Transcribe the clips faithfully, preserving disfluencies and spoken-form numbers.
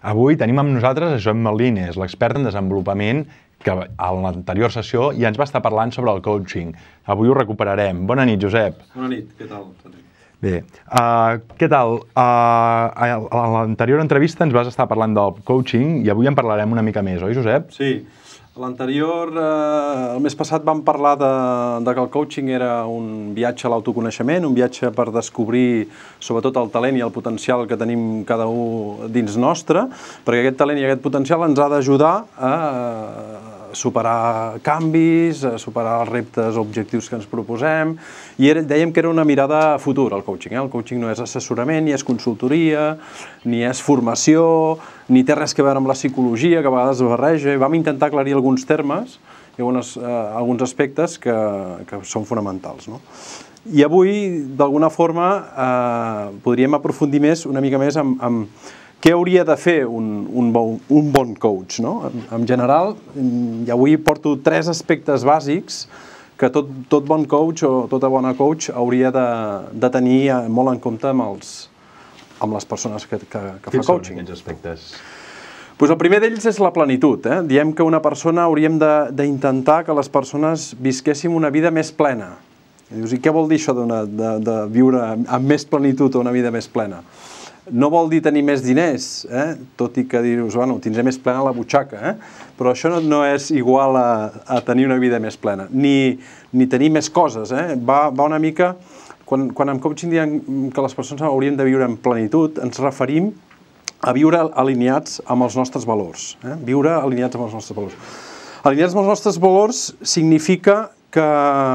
Avui tenim amb nosaltres a Josep Molines, l'expert en desenvolupament, que a l'anterior sessió ja ens va estar parlant sobre el coaching. Avui ho recuperarem. Bona nit, Josep. Bona nit, què tal? Bé, uh, què tal? Uh, a l'anterior entrevista ens vas estar parlant del coaching i avui en parlarem una mica més, oi, Josep? Sí. A l'anterior, eh, el mes passat vam parlar de, de que el coaching era un viatge a l'autoconeixement, un viatge per descobrir sobretot el talent i el potencial que tenim cada un dins nostre, perquè aquest talent i aquest potencial ens ha d'ajudar a superar canvis, a superar els reptes, objectius que ens proposem, i era, dèiem que era una mirada a futur, el coaching. Eh? El coaching no és assessorament, ni és consultoria, ni és formació, ni té res a veure amb la psicologia, que a vegades es barreja, i vam intentar aclarir alguns termes i algunes, eh, alguns aspectes que, que són fonamentals. No? I avui, d'alguna forma, eh, podríem aprofundir més, una mica més, amb, amb què hauria de fer un, un, bon, un bon coach, no? En, en general, i avui porto tres aspectes bàsics que tot, tot bon coach o tota bona coach hauria de, de tenir molt en compte amb, els, amb les persones que, que, que fa coaching. Quins són aquests aspectes? Pues el primer d'ells és la plenitud. Eh? Diem que una persona hauríem d'intentar que les persones visquéssim una vida més plena. I dius, i què vol dir això de, de, de viure amb més plenitud o una vida més plena? No vol dir tenir més diners, eh? Tot i que dius, bueno, tindré més plena la butxaca, eh? Però això no, no és igual a, a tenir una vida més plena, ni, ni tenir més coses. Eh? Va, va una mica, quan, quan en coaching diem que les persones haurien de viure en plenitud, ens referim a viure alineats amb els nostres valors. Eh? Viure alineats amb els nostres valors. Alineats amb els nostres valors significa que,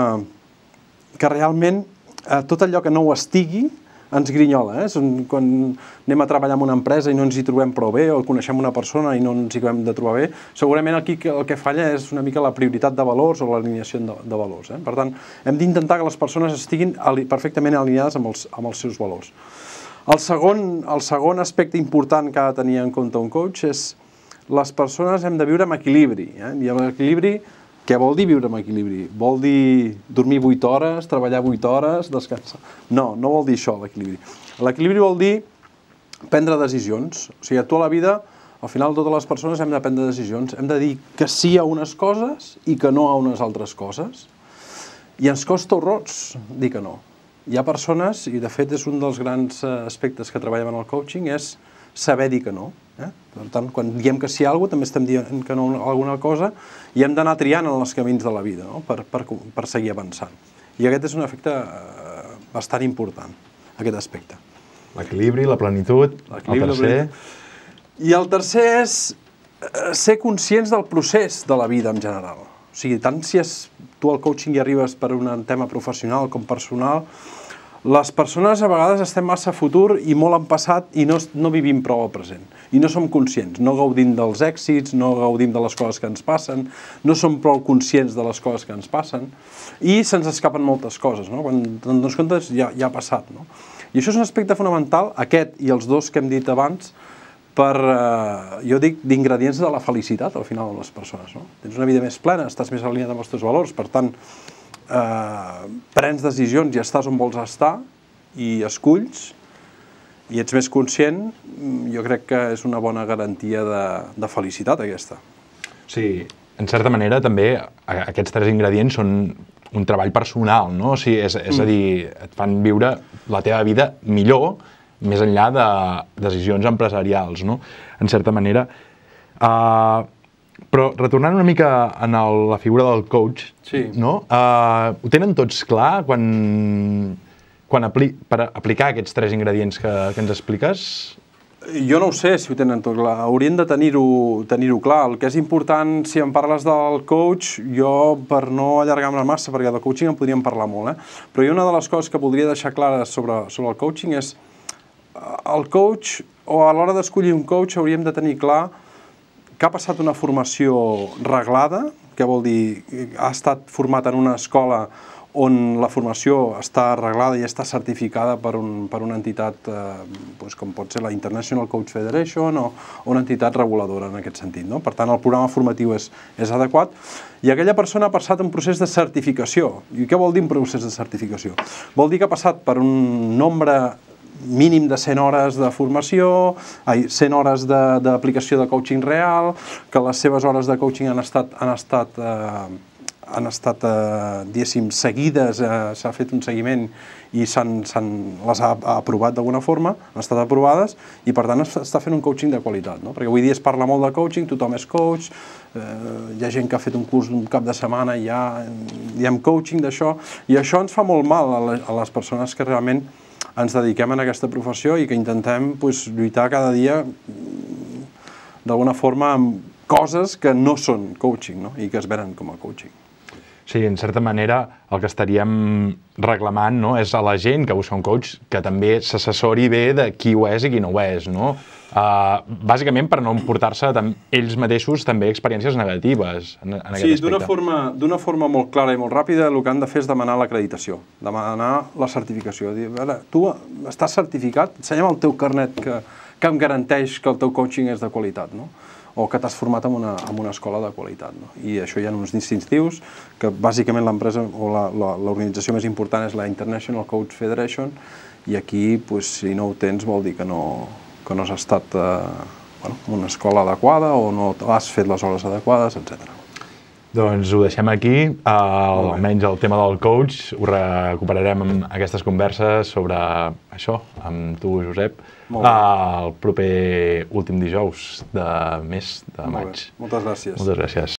que realment eh, tot allò que no ho estigui ens grinyola. Eh? Quan anem a treballar en una empresa i no ens hi trobem prou bé, o coneixem una persona i no ens hi acabem de trobar bé, segurament aquí el que falla és una mica la prioritat de valors o l'alineació de, de valors. Eh? Per tant, hem d'intentar que les persones estiguin perfectament alineades amb els, amb els seus valors. El segon, el segon aspecte important que ha de tenir en compte un coach és les persones hem de viure amb equilibri. Eh? I amb equilibri, què vol dir viure amb equilibri? Vol dir dormir vuit hores, treballar vuit hores, descansar? No, no vol dir això, l'equilibri. L'equilibri vol dir prendre decisions. O sigui, a tota la vida, al final totes les persones hem de prendre decisions. Hem de dir que sí a unes coses i que no a unes altres coses. I ens costa horrors dir que no. Hi ha persones, i de fet és un dels grans aspectes que treballem en el coaching, és saber dir que no. Eh? Per tant, quan diem que sí a alguna cosa, també estem dient que no a alguna cosa, i hem d'anar triant en els camins de la vida, no? per, per, per seguir avançant. I aquest és un efecte eh, bastant important, aquest aspecte. L'equilibri, la plenitud, el tercer... I el tercer és eh, ser conscients del procés de la vida en general. O sigui, tant si és, tu al coaching hi arribes per un tema professional com personal, les persones a vegades estem massa a futur i molt en passat i no, no vivim prou al present. I no som conscients, no gaudim dels èxits, no gaudim de les coses que ens passen, no som prou conscients de les coses que ens passen i se'ns escapen moltes coses, no? Quan te'n dones compte ja, ja ha passat. No? I això és un aspecte fonamental, aquest i els dos que hem dit abans, per, eh, jo dic, d'ingredients de la felicitat al final de les persones. No? Tens una vida més plena, estàs més alineat amb els teus valors, per tant, Uh, prens decisions i estàs on vols estar i esculls i ets més conscient, jo crec que és una bona garantia de, de felicitat aquesta. Sí, en certa manera també aquests tres ingredients són un treball personal, no? O sigui, és, és a dir, et fan viure la teva vida millor més enllà de decisions empresarials, no? En certa manera. Uh, Però retornant una mica en el, la figura del coach, sí. No? Uh, ho tenen tots clar quan, quan apli per aplicar aquests tres ingredients que, que ens expliques? Jo no ho sé si ho tenen tot clar, haurien de tenir-ho tenir-ho clar. El que és important, si em parles del coach, jo per no allargar-me massa, perquè del coaching en podríem parlar molt, eh? Però hi ha una de les coses que voldria deixar clares sobre, sobre el coaching és el coach, o a l'hora d'escollir un coach hauríem de tenir clar que ha passat una formació reglada, que vol dir ha estat format en una escola on la formació està arreglada i està certificada per, un, per una entitat eh, doncs com pot ser la International Coach Federation o una entitat reguladora en aquest sentit. No? Per tant, el programa formatiu és, és adequat i aquella persona ha passat un procés de certificació. I què vol dir un procés de certificació? Vol dir que ha passat per un nombre mínim de cent hores de formació, ai, cent hores d'aplicació de, de coaching real, que les seves hores de coaching han estat, han estat, eh, han estat eh, diguéssim, seguides, eh, s'ha fet un seguiment i s'han, les ha aprovat d'alguna forma, han estat aprovades, i per tant està fent un coaching de qualitat, no? Perquè avui dia es parla molt de coaching, tothom és coach, eh, hi ha gent que ha fet un curs d'un cap de setmana i ja diem coaching d'això, i això ens fa molt mal a les, a les persones que realment ens dediquem a aquesta professió i que intentem pues, lluitar cada dia d'alguna forma amb coses que no són coaching, no? I que es venen com a coaching. Sí, en certa manera el que estaríem reclamant, no, és a la gent que busca un coach que també s'assessori bé de qui ho és i qui no ho és, no? Uh, bàsicament per no emportar-se ells mateixos també experiències negatives en, en aquest sí, aspecte. Sí, forma, d'una forma molt clara i molt ràpida el que han de fer és demanar l'acreditació, demanar la certificació. Dir, a veure, tu estàs certificat? Ensenya'm el teu carnet que, que em garanteix que el teu coaching és de qualitat, no? O que t'has format en una, en una escola de qualitat. No? I això hi ha uns distintius que bàsicament l'empresa o l'organització més important és la International Coach Federation, i aquí, pues, si no ho tens, vol dir que no, que no has estat eh, bueno, en una escola adequada o no has fet les hores adequades, etcètera. Doncs ho deixem aquí, uh, almenys el tema del coach, ho recuperarem amb aquestes converses sobre això, amb tu, Josep, uh, el proper últim dijous de mes de maig. Moltes gràcies. Moltes gràcies.